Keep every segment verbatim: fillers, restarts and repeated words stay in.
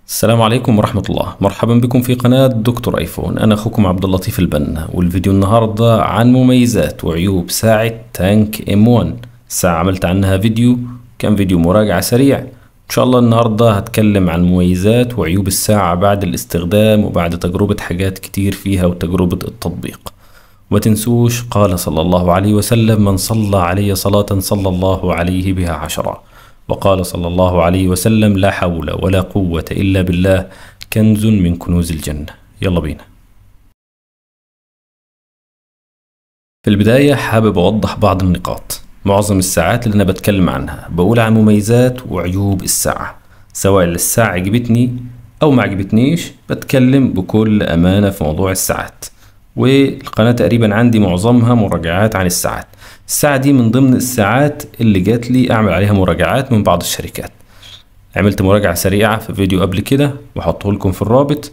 السلام عليكم ورحمة الله. مرحبا بكم في قناة دكتور ايفون. انا اخوكم عبد اللطيف البنا، والفيديو النهاردة عن مميزات وعيوب ساعة تانك ام واحد. الساعة عملت عنها فيديو، كان فيديو مراجعة سريع. ان شاء الله النهاردة هتكلم عن مميزات وعيوب الساعة بعد الاستخدام وبعد تجربة حاجات كتير فيها وتجربة التطبيق. وما تنسوش قال صلى الله عليه وسلم: من صلى علي صلاة صلى الله عليه بها عشرة. وقال صلى الله عليه وسلم: لا حول ولا قوة إلا بالله، كنز من كنوز الجنة. يلا بينا. في البداية حابب أوضح بعض النقاط. معظم الساعات اللي أنا بتكلم عنها بقول عن مميزات وعيوب الساعة، سواء الساعة عجبتني أو ما عجبتنيش بتكلم بكل أمانة في موضوع الساعات. والقناة تقريبا عندي معظمها مراجعات عن الساعات. الساعة دي من ضمن الساعات اللي جات لي أعمل عليها مراجعات من بعض الشركات. عملت مراجعة سريعة في فيديو قبل كده وحطه لكم في الرابط،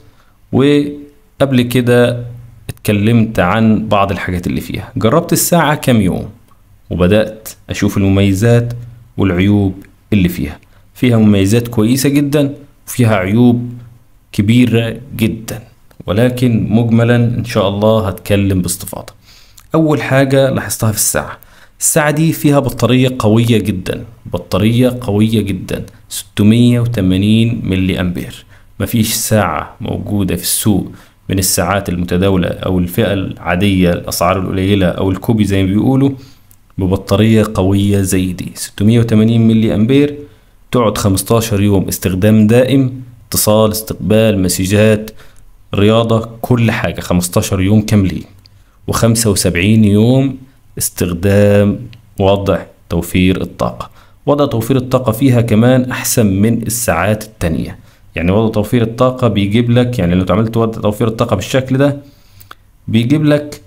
وقبل كده اتكلمت عن بعض الحاجات اللي فيها. جربت الساعة كام يوم وبدأت أشوف المميزات والعيوب اللي فيها. فيها مميزات كويسة جدا وفيها عيوب كبيرة جدا، ولكن مجملا إن شاء الله هتكلم باستفاضة. أول حاجة لاحظتها في الساعة، الساعة دي فيها بطارية قوية جدا، بطارية قوية جدا ستمية وتمانين ملي أمبير. مفيش ساعة موجودة في السوق من الساعات المتداولة أو الفئة العادية الأسعار القليلة أو الكوبي زي ما بيقولوا ببطارية قوية زي دي. ستمية وتمانين ملي أمبير، تقعد خمستاشر يوم استخدام دائم، اتصال، استقبال، مسجات، رياضة، كل حاجة خمستاشر يوم كاملين. وخمسة وسبعين يوم استخدام وضع توفير الطاقة. وضع توفير الطاقة فيها كمان أحسن من الساعات التانية. يعني وضع توفير الطاقة بيجيب لك، يعني لو عملت وضع توفير الطاقة بالشكل ده بيجيب لك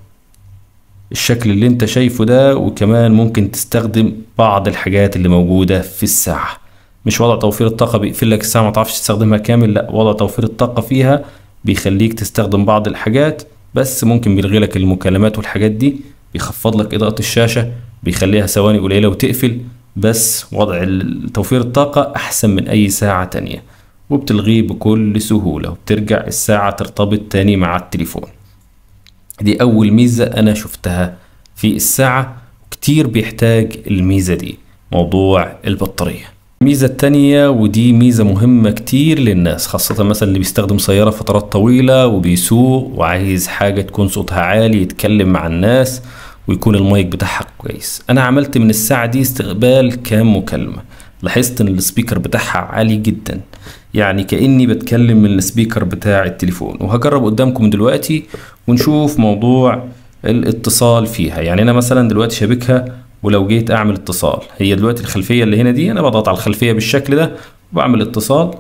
الشكل اللي انت شايفه ده، وكمان ممكن تستخدم بعض الحاجات اللي موجودة في الساعة. مش وضع توفير الطاقة بيقفل لك الساعة ما تعرفش تستخدمها كامل، لا، وضع توفير الطاقة فيها بيخليك تستخدم بعض الحاجات بس. ممكن بيلغي لك المكالمات والحاجات دي، بيخفض لك إضاءة الشاشة، بيخليها ثواني قليلة وتقفل. بس وضع توفير الطاقة أحسن من أي ساعة تانية، وبتلغيه بكل سهولة، وبترجع الساعة ترتبط تاني مع التليفون. دي أول ميزة أنا شفتها في الساعة، كتير بيحتاج الميزة دي، موضوع البطارية. الميزة التانية، ودي ميزة مهمة كتير للناس، خاصة مثلا اللي بيستخدم سيارة فترات طويلة وبيسوق وعايز حاجة تكون صوتها عالي، يتكلم مع الناس ويكون المايك بتاعها كويس. أنا عملت من الساعة دي استقبال كام مكالمة، لاحظت إن السبيكر بتاعها عالي جدا، يعني كأني بتكلم من السبيكر بتاع التليفون. وهجرب قدامكم دلوقتي ونشوف موضوع الاتصال فيها. يعني أنا مثلا دلوقتي شابكها، ولو جيت اعمل اتصال، هي دلوقتي الخلفية اللي هنا دي انا بضغط على الخلفية بالشكل ده وبعمل اتصال،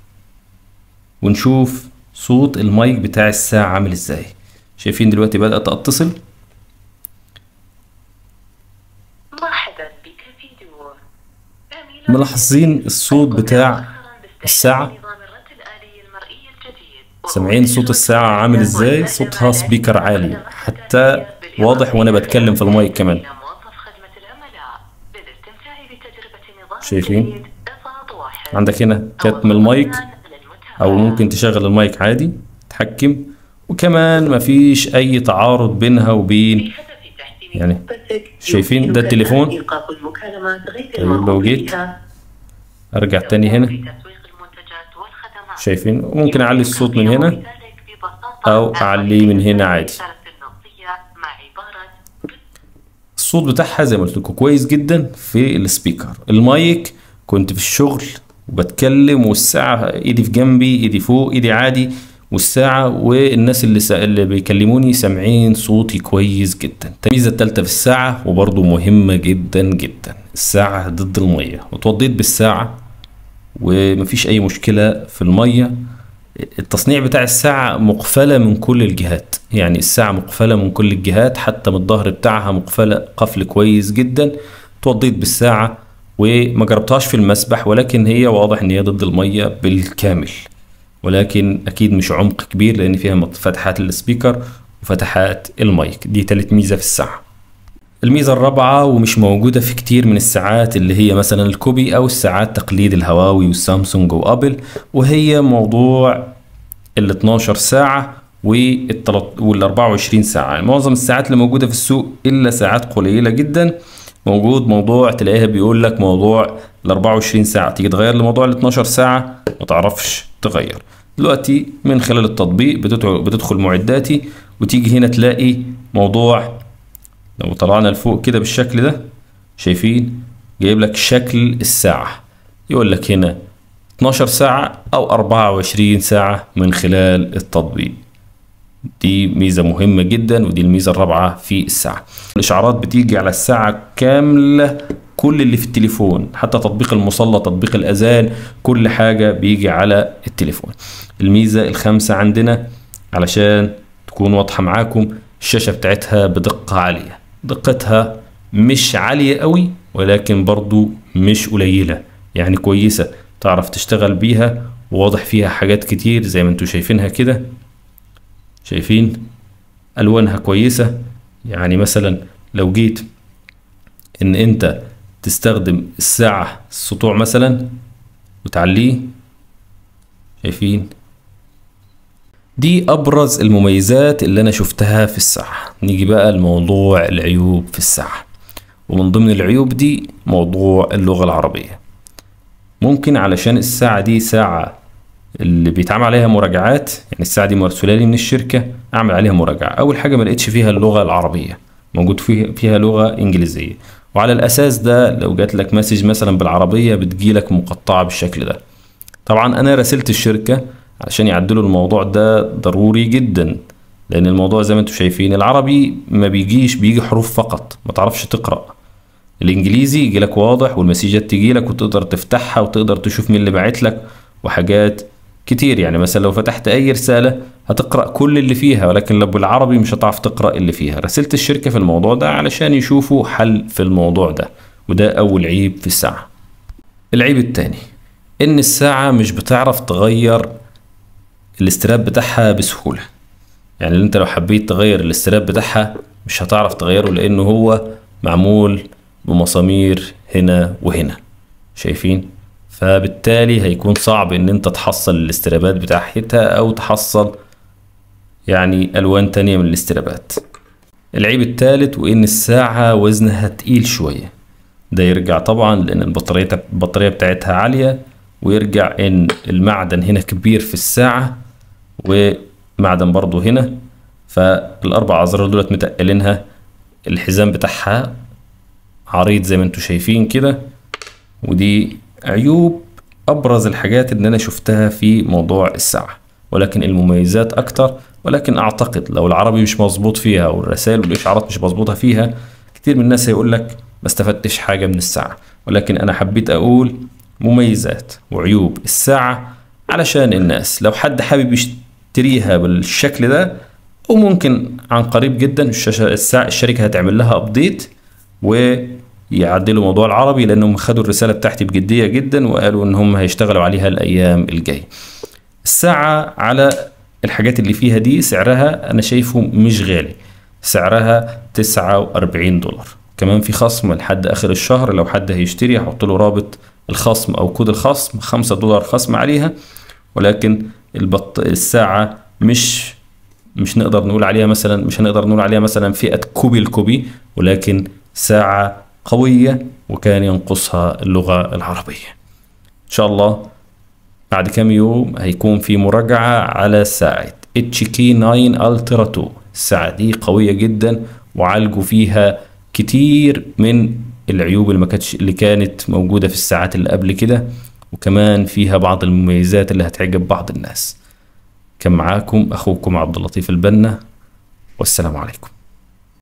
ونشوف صوت المايك بتاع الساعة عامل ازاي. شايفين دلوقتي بدأت اتصل. ملاحظين الصوت بتاع الساعة؟ سامعين صوت الساعة عامل ازاي؟ صوتها سبيكر عالي، حتى واضح وانا بتكلم في المايك كمان. شايفين؟ عندك هنا كتم المايك، او ممكن تشغل المايك عادي تتحكم، وكمان مفيش اي تعارض بينها وبين، يعني شايفين ده التليفون. طيب لو جيت ارجع تاني هنا، شايفين؟ ممكن اعلي الصوت من هنا او اعليه من هنا عادي. الصوت بتاعها زي ما قلت لكم كويس جدا في السبيكر. المايك كنت في الشغل وبتكلم والساعة ايدي في جنبي، ايدي فوق، ايدي عادي، والساعة والناس اللي, سا... اللي بيكلموني سامعين صوتي كويس جدا. الميزة التالتة في الساعة وبرضو مهمة جدا جدا، الساعة ضد المية. وتوضيت بالساعة ومفيش اي مشكلة في المية. التصنيع بتاع الساعة مقفلة من كل الجهات، يعني الساعة مقفلة من كل الجهات، حتى من الظهر بتاعها مقفلة قفل كويس جدا. توضيت بالساعة وما جربتهاش في المسبح، ولكن هي واضح ان هي ضد المية بالكامل، ولكن اكيد مش عمق كبير لان فيها فتحات السبيكر وفتحات المايك. دي تالت ميزة في الساعة. الميزة الرابعة ومش موجودة في كتير من الساعات اللي هي مثلا الكوبي أو الساعات تقليد الهواوي والسامسونج وأبل، وهي موضوع ال اتناشر ساعة وال اربعة وعشرين ساعة. معظم الساعات اللي موجودة في السوق إلا ساعات قليلة جدا موجود موضوع تلاقيها بيقول لك موضوع ال اربعة وعشرين ساعة، تيجي تغير لموضوع ال اتناشر ساعة ما تعرفش تغير. دلوقتي من خلال التطبيق بتدخل معداتي وتيجي هنا تلاقي موضوع، لو طلعنا لفوق كده بالشكل ده شايفين جايب لك شكل الساعة، يقول لك هنا اتناشر ساعة أو اربعة وعشرين ساعة من خلال التطبيق. دي ميزة مهمة جدا، ودي الميزة الرابعة في الساعة. الإشعارات بتيجي على الساعة كاملة، كل اللي في التليفون، حتى تطبيق المصلى، تطبيق الأذان، كل حاجة بيجي على التليفون. الميزة الخامسة عندنا علشان تكون واضحة معاكم، الشاشة بتاعتها بدقة عالية، دقتها مش عالية قوي ولكن برضو مش قليلة، يعني كويسة تعرف تشتغل بيها، وواضح فيها حاجات كتير زي ما انتوا شايفينها كده. شايفين ألوانها كويسة، يعني مثلا لو جيت ان انت تستخدم الساعة السطوع مثلا وتعليه، شايفين دي ابرز المميزات اللي انا شفتها في الساعة. نيجي بقى لموضوع العيوب في الساعة، ومن ضمن العيوب دي موضوع اللغة العربية. ممكن علشان الساعة دي ساعة اللي بيتعمل عليها مراجعات، يعني الساعة دي مرسولة لي من الشركة اعمل عليها مراجعة، اول حاجة ما لقيتش فيها اللغة العربية، موجود فيها فيها لغة انجليزية، وعلى الاساس ده لو جات لك مسج مثلا بالعربية بتجيلك مقطعة بالشكل ده. طبعا انا راسلت الشركة عشان يعدلوا الموضوع ده ضروري جدا، لان الموضوع زي ما انتم شايفين العربي ما بيجيش، بيجي حروف فقط ما تعرفش تقرأ. الانجليزي يجي لك واضح والمسيجات تجي لك وتقدر تفتحها وتقدر تشوف مين اللي باعت لك وحاجات كتير، يعني مثلا لو فتحت اي رسالة هتقرأ كل اللي فيها، ولكن لو بالعربي مش هتعرف تقرأ اللي فيها. رسلت الشركة في الموضوع ده علشان يشوفوا حل في الموضوع ده، وده اول عيب في الساعة. العيب التاني ان الساعة مش بتعرف تغير الاستراب بتاعها بسهولة، يعني انت لو حبيت تغير الاستراب بتاعها مش هتعرف تغيره، لانه هو معمول بمسامير هنا وهنا، شايفين؟ فبالتالي هيكون صعب ان انت تحصل الاسترابات بتاعتها او تحصل يعني الوان تانية من الاسترابات. العيب الثالث وان الساعة وزنها تقيل شوية، ده يرجع طبعا لان البطارية البطارية بتاعتها عالية، ويرجع ان المعدن هنا كبير في الساعة ومعدن برضو هنا، فالاربع ازرار دولت متقلينها، الحزام بتاعها عريض زي ما انتوا شايفين كده. ودي عيوب ابرز الحاجات اللي انا شفتها في موضوع الساعة، ولكن المميزات اكتر. ولكن اعتقد لو العربي مش مظبوط فيها والرسائل والاشعارات مش مظبوطة فيها، كتير من الناس هيقول لك ما استفدتش حاجة من الساعة. ولكن انا حبيت اقول مميزات وعيوب الساعة علشان الناس لو حد حابب يشتريها بالشكل ده، وممكن عن قريب جدا الشاشة الساعة الشركة هتعمل لها ابديت ويعدلوا موضوع العربي، لانهم خدوا الرسالة بتاعتي بجدية جدا وقالوا ان هم هيشتغلوا عليها الايام الجاية. الساعة على الحاجات اللي فيها دي سعرها انا شايفه مش غالي، سعرها تسعة واربعين دولار، كمان في خصم لحد اخر الشهر، لو حد هيشتري هحط له رابط الخصم او كود الخصم، خمسة دولار خصم عليها. ولكن البط... الساعة مش مش نقدر نقول عليها مثلا مش هنقدر نقول عليها مثلا فئة كوبي الكوبي، ولكن ساعة قوية وكان ينقصها اللغة العربية. ان شاء الله بعد كام يوم هيكون في مراجعة على ساعة اتش كي تسعة الترا اتنين. الساعة دي قوية جدا وعالجوا فيها كتير من العيوب اللي ما كانتش اللي كانت موجودة في الساعات اللي قبل كده، وكمان فيها بعض المميزات اللي هتعجب بعض الناس. كان معاكم اخوكم عبد اللطيف البنا، والسلام عليكم.